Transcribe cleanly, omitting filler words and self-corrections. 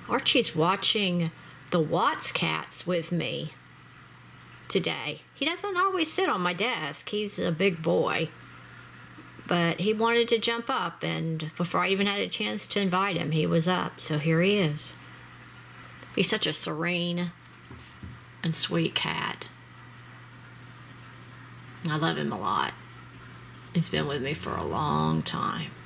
Archie's watching the Watts cats with me today. He doesn't always sit on my desk. He's a big boy. But he wanted to jump up, and before I even had a chance to invite him, he was up. So here he is. He's such a serene and sweet cat. I love him a lot. He's been with me for a long time.